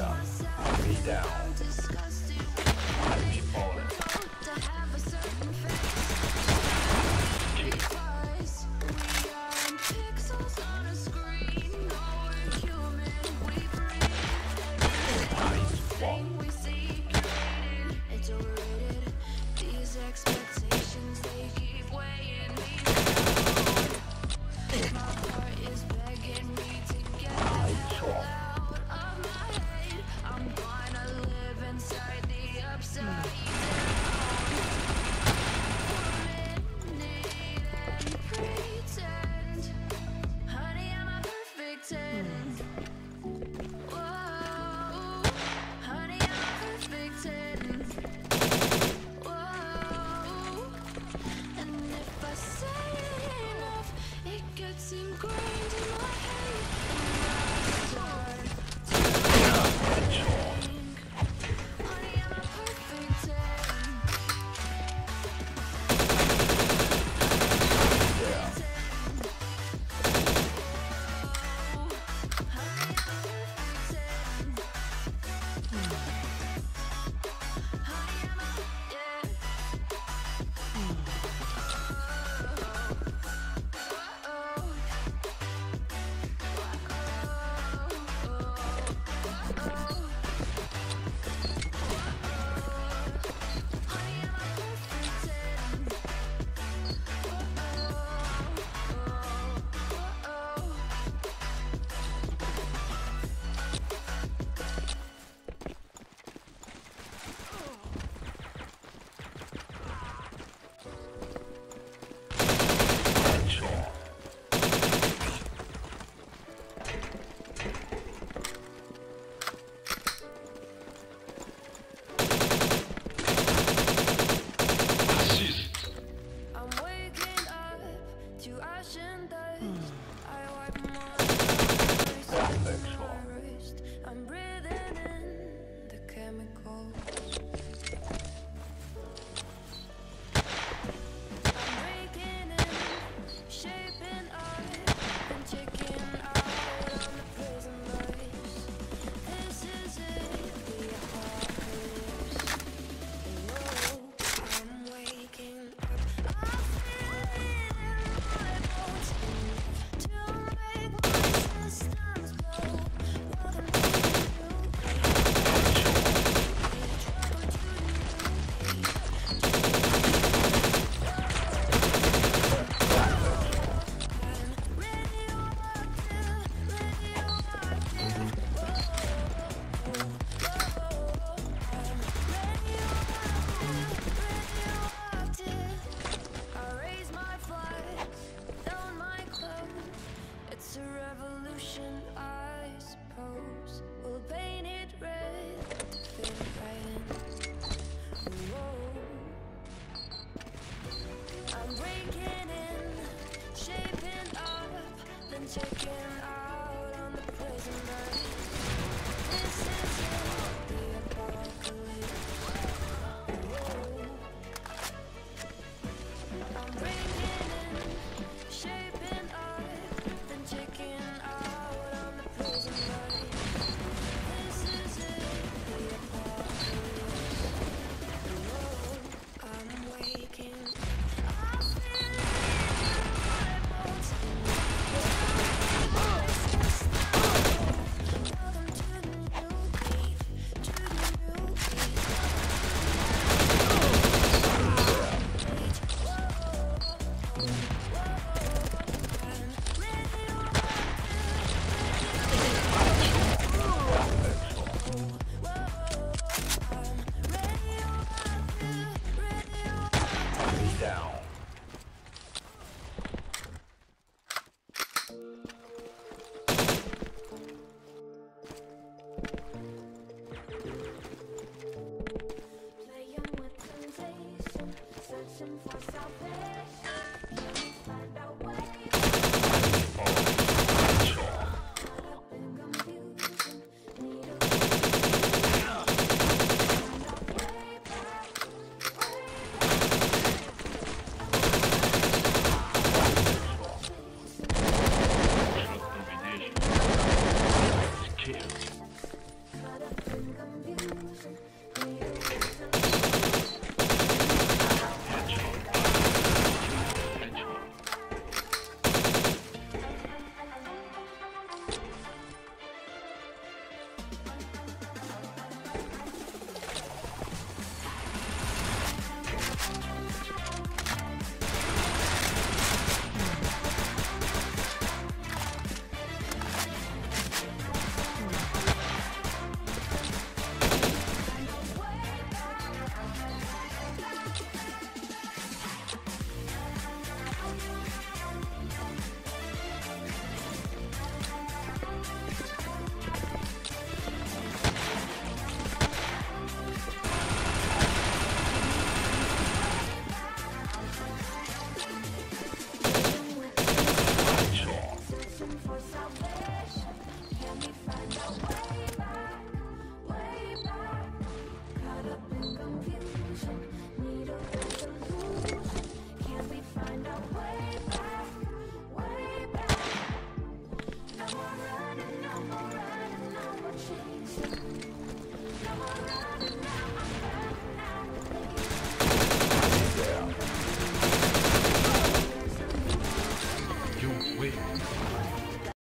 Yeah, me down. I be falling. Expectations, they keep weighing me down. My heart is begging me to get out of my head. I'm gonna live inside the upside down. For a minute and pretend, honey, I'm a perfect 10. Whoa, honey, I'm a perfect 10. It gets ingrained in my head, and I start to think I am a perfect 10. I'm breathing in the chemicals. I'm breaking in, shaping up, and checking out on the prison bus. This is it, the apocalypse. Whoa, I'm waking up. I feel it in my bones to make my systems blow. Welcome to it's a revolution, I suppose. We'll paint it red to fit right in. Whoa. I'm breaking in, shaping up, then checking out on the prison bus. This